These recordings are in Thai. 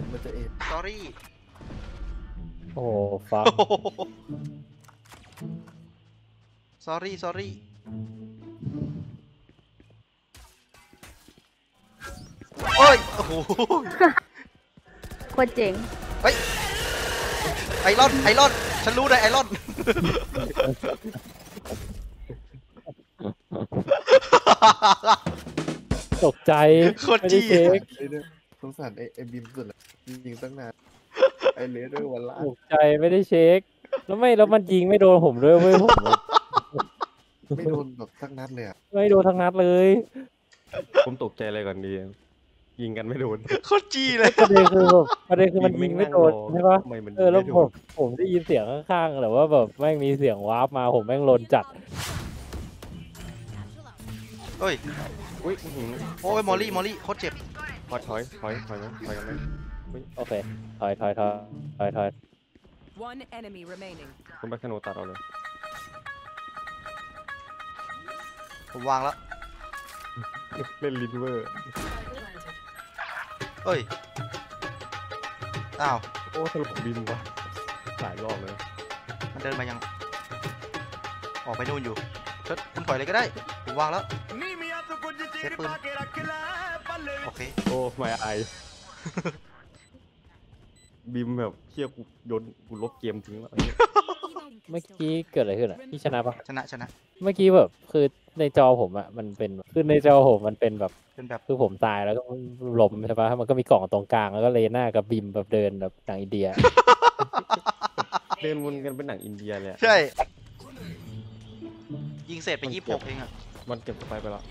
มันจะเอ็น sorry โอ้ฟัง sorry sorry โอ้ยโอ้โหโคตรเจ๋งเฮ้ยไอรอนไอรอนฉันรู้เลยไอรอนตกใจโคตรไม่จี้ได้เช็คไอ้เนี่ยสงสารไอ้บิมสุดละยิงตั้งนานไอ้เลสด้วยวันละตกใจไม่ได้เช็ค แล้วมันยิงไม่โดนผมด้วยเว้ยผมไม่โดนแบบสักนัดเลยอ่ะไม่โดนทั้งนัดเลยผมตกใจอะไรก่อนดียิงกันไม่โดนโคตรจี้เลยประเด็นคือมันยิงไม่โดนใช่ปะทำไมมันแล้วไม่โดผมได้ยินเสียงข้างๆแต่ว่าแบบแม่งมีเสียงวาร์ปมาผมแม่งลนจัดเฮ้ยอุ้ยอื้อหือโอ้ยมอลลี่โคตรเจ็บถอยกันไหมโอเคถอย One enemy remaining. คุณแบ็คโนตัดเอาเลยผมวางแล้วเล่นลินเวอร์เอ้ยอ้าวโอ้สรุปบินวะหลายรอบเลยมันเดินมายังออกไปนู่นอยู่คุณถอยเลยก็ได้ผมวางแล้วเซฟปืนโอเคโอ้ไม่ไอบิมแบบเชี่ยกูลบเกมทิ้งแล้วเมื่อกี้เกิดอะไรขึ้นอ่ะพี่ชนะปะชนะเมื่อกี้แบบคือในจอผมอ่ะมันเป็นคือในจอผมมันเป็นแบบเป็นแบบคือผมตายแล้วก็ล้มใช่ปะมันก็มีกล่องตรงกลางแล้วก็เลน่ากับบิมแบบเดินแบบหนังอินเดียเดินวนกันเป็นหนังอินเดียเลยอะใช่ยิงเสร็จไป26เองอะมันเก็บไปแล้ว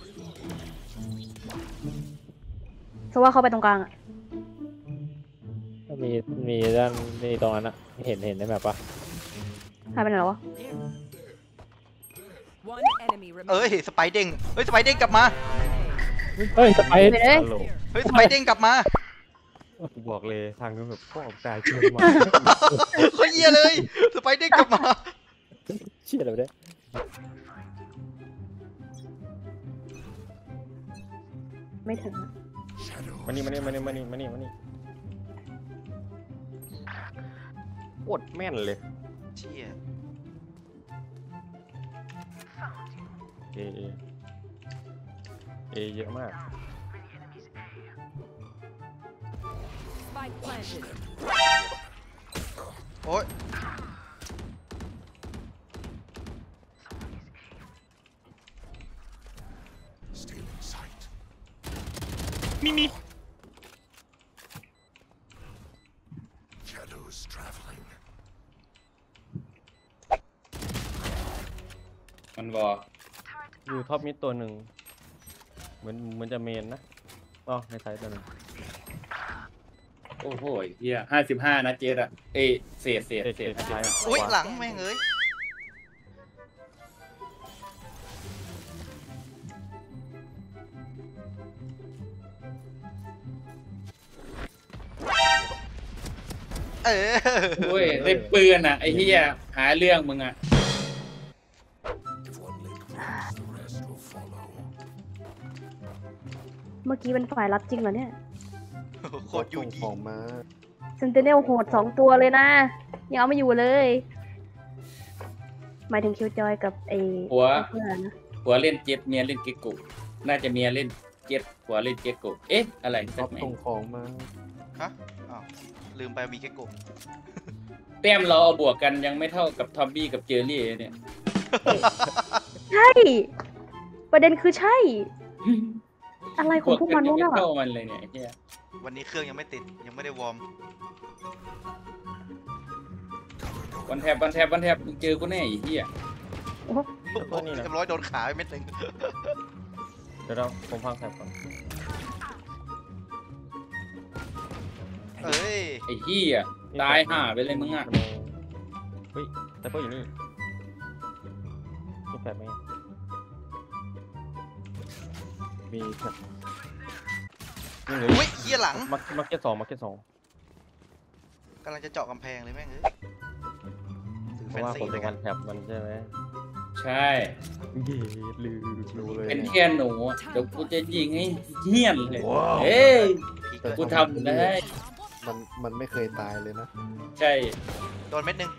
เพราะว่าเขาไปตรงกลางอะก็มีด้านนี่ตรงนั้นอะเห็นได้ไหมปะหายไปไหนแล้ววะ One enemy เอ้ย remaining. สไปเด้งเฮ้ยสไปเด้งกลับมาเฮ้ยสไปไปเลยฮัลโหลเฮ้ยสไปเด้งกลับมากูบอกเลยทางนู้นแบบพ่อตายเกินมาเขาเยี่ยเลยสไปเด้งกลับมาเชี่ยอะไรวะเนี่ยไม่ถึงอะมานี่โคตรแม่นเลยเชี่ยเอเยอะมาก Spike planted. โอ้ยมันวออยู่ท็อปมิดตัวหนึ่งเหมือนจะเมนนะอ๋อในไซต์ตัวหนึ่งโอ้โหเฮีย55นะเจดอะเอยเศษเอ็ดซ้ายอุ้ยหลังแม่งเอ้ยเออโอ้ยได้ปืนอะไอ้เฮียหาเรื่องมึงอะเมื่อกี้เป็นฝ่ายรับจริงเหรอเนี่ยโคตรยูส่งยีของมาเซนเตเนลโหด2 ตัวเลยนะ ยังเอาไม่อยู่เลย หมายถึงคิวจอยกับไอ้หัวเพื่อนนะหัวเล่นเจ็ดเมียเล่นเกกกุน่าจะเมียเล่นเจ็ดหัวเล่นเกกกุเอ๊ะอะไรชสัอก บไหมส่งของมาฮะอ้าวลืมไปมีแค่กบแต้มเราเอาบวกกันยังไม่เท่ากับทอมบี้กับเจอรี่เนี่ยใช่ ประเด็นคือใช่ อะไรของพวกมันยัวะไม่น่ะเท่ามันเลยเนี่ยไอ้เฮียวันนี้เครื่องยังไม่ติดยังไม่ได้วอร์มวันแทบมึงเจอกูแน่ไอ้เฮียโอ้โหโอ้โหเรียบร้อยโดนขาไปเม็ดหนึ่งเดี๋ยวเราผมพังแถบก่อนเอ้ยไอ้เฮียตายห่าไปเลยมึงอะเฮ้ยแต่ก็อยู่นี่มีแฟลชไหมมีแฟลชนี่เลยอุ้ยเหี้ยหลังมาร์เก็ตสองกำลังจะเจาะกำแพงเลยแม่งเอ้ยถือเพแฟราะนว่าซีผมเลเป็ยนกักาน รแถบมันใช่ไหมใช่เย้ลืมรู้เลยเป็นแค่หนูอะเดี๋ยวกูจะยิงให้เหี้ยนเลยเอ้ยพีคเลยกูทำได้มันไม่เคยตายเลยนะใช่โดนเม็ดหนึ่ง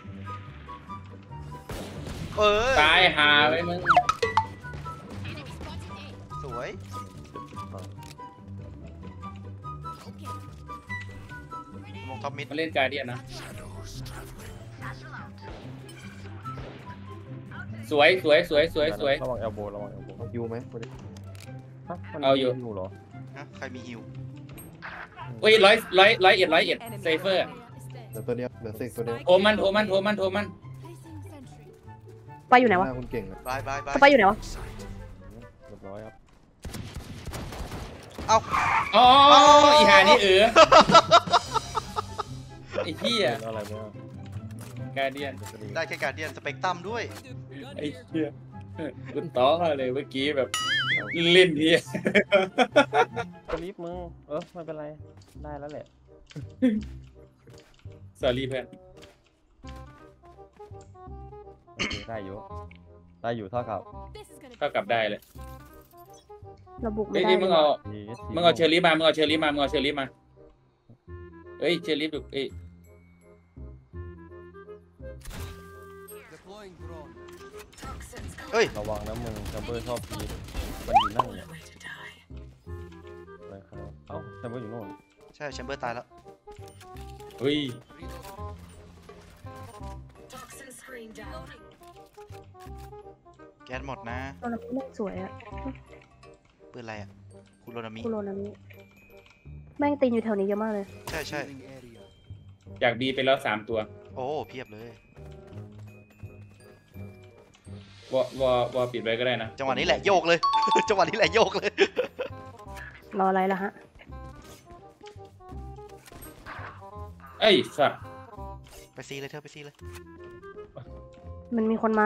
ตายหาไว้มึงสวยลงท็อปมิดมาเล่นการเดียนนะสวยสวยสวยสวยสวยระวังเอลโบระวังเอลโบเอายูไหมวันนี้ฮะมันเอาอยู่อยู่เหรอนะใครมีฮิวเฮ้ย100เซฟเฟอร์เหลือตัวเดียวเหลือเซกตัวเดียวโทรมันไปอยู่ไหนวะหน้าคุณเก่งอะบายบายบายไปอยู่ไหนวะเรียบร้อยครับเอาอ๋ออีหานี่ไอ้เหี้ยเป็นอะไรเนี่ยการเดียนได้แค่การเดียนสเปกตรัมด้วยไอ้เหี้ยกูต้อเลยเมื่อกี้แบบเล่นทีสลิปมึงไม่เป็นไรได้แล้วแหละสอรี่เพื่อนโอเคได้อยู่เท่ากับก็กลับได้เลยเราบุกไม่เฮ้ยได้นี่มึงเอา ESC มึงเอาเชอรี่มาเฮ้ยเชอรี่ดูเอ้ยเฮ้ยระวังนะมึงแชมเบอร์ชอบพีมันอยู่นั่งเนี่ยอะไรครับเอ้าแชมเบอร์อยู่โน่นใช่แชมเบอร์ตายแล้วเฮ้ยแก๊สหมดนะโรนามิแม่งสวยอะปืนอะไรอ่ะคุณโรนามิคุโรนามิแม่งตีนอยู่แถวนี้เยอะมากเลยใช่ใช่จากบีไปแล้ว3 ตัวโอ้เพียบเลยวอปิดไว้ก็ได้นะจังหวะนี้แหละโยกเลย จังหวะนี้แหละโยกเลยรออะไรล่ะฮะเอ้ยสัตว์ไปซีเลยเธอไปซีเลยมันมีคนมา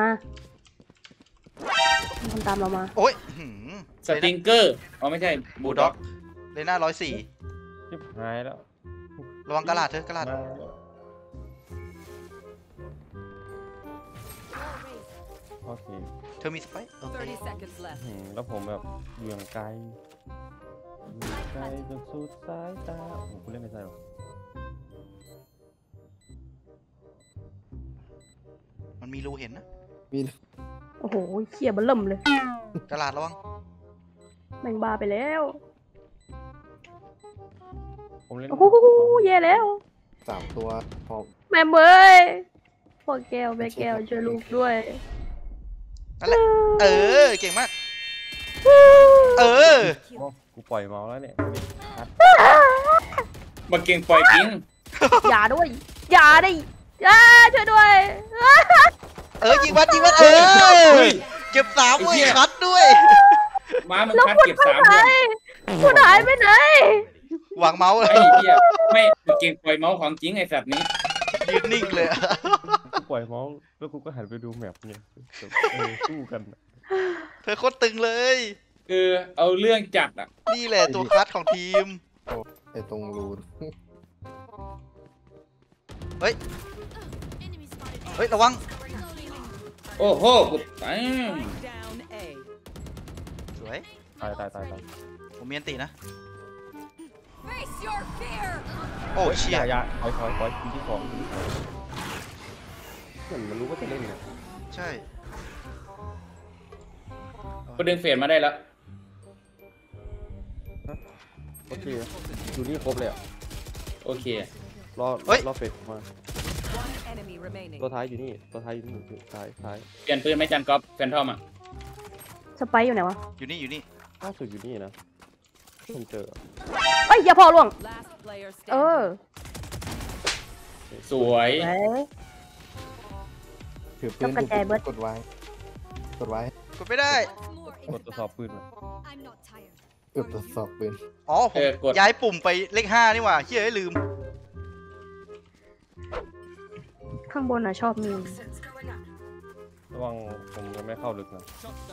มีคนตามเรามาโอ้ยสติงเกอร์อ๋อไม่ใช่บูบูลด็ด็ออก กเลน่า104 ชิบหายแล้วระวังกระลาดเธอกระลาดมาโอเคเธอมีสไปค์โอเค 30 seconds left. แล้วผมแบบอยู่อย่างไกลจนสุดสายตาโอ้โหกูเล่นไม่ได้หรอกมันมีรูเห็นนะมีโอ้โหเขี่ยเบลเริ่มเลยกระลาดระวังแม่งบ้าไปแล้วผมเล่นโอ้โหแย่แล้ว 3 ตัวพอแม่เมยพ่อแก้วแม่แก้วช่วยลูกด้วยนั่นแหละเก่งมาก เออโอ้กูปล่อยเมาส์แล้วเนี่ยมาเก่งปล่อยกิ้งอย่าด้วยอย่าดิช่วยด้วยยิงวัดเก็บ3เว้ยคัดด้วยม้ามึงแล้วคัดคุณเก็บไป 3 ไหนเดือนคุณหายไปไหนวางเมาส์เลยไอ้เหี้ยไม่มึงเก่งปล่อยเมาส์ของจริงไอ้สัตว์นี้ยืนนิ่งเลยอะกูปล่อยเมาส์แล้วกูก็หันไปดูแมปเนี่ยสู้กันเธอโคตรตึงเลยคือเอาเรื่องจัดอ่ะนี่แหละตัวคัดของทีมไอ้ตรงรูนเฮ้ยระวังโอ้โหกู Down A. สวยตายผมมีอันตีนะ Face your fear. โอ้เชี่ยอย่าคอยทีที่2เหมือนมันรู้ว่าจะเล่นเนี่ยใช่กูดึงเฟรมมาได้แล้วโอเคอยู่นี่ครบเลยอ่ะโอเครอเฟกมา One enemy remaining. ตัวท้ายอยู่นี่ท้ายเปลี่ยนปืนไหมจันก๊อฟแฟนทอมอ่ะสไปซ์อยู่ไหนวะอยู่นี่ล่าสุดอยู่นี่นะผมเจอเอ้ยอย่าพอล่วง Last player เอ standing. อสวยเฮ้ยถือปืนต้องกระจายเบิดกดไว้กดไม่ได้กดตรวจสอบปืนกดตรวจสอบปืนอ๋อผมย้ายปุ่มไปเลข 5 นี่หว่าเฮ้ยลืมข้างบนอ่ะชอบมีระวังผมยังไม่เข้าลึกนะ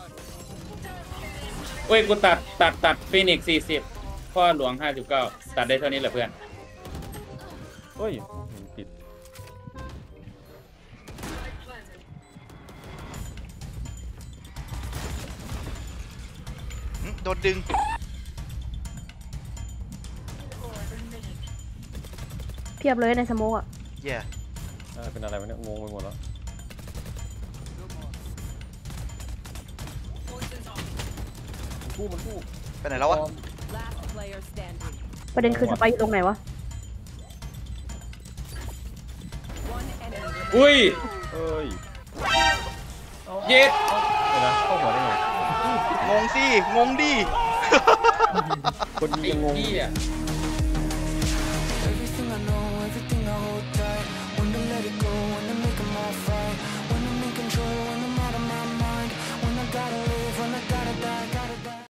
เว้ยกูตัดฟีนิกซ์40พ่อหลวง59ตัดได้เท่านี้แหละเพื่อนเฮ้ยติดโดนดึง 1 เพียบเลยในสโมกอ่ะแย่เป็นอะไรวะเนี่ยงงไปหมดแล้วมันกู้ไปไหนแล้ววะ Last player standing. ประเด็นคือสไปอยู่ตรงไหนวะ One enemy remaining. อุ้ยเอ้ยเย็ดเดี๋ยวนะเข้าหัวได้ไงงงสิ งงดิคนยิงไอ้ยังงงเหี้ย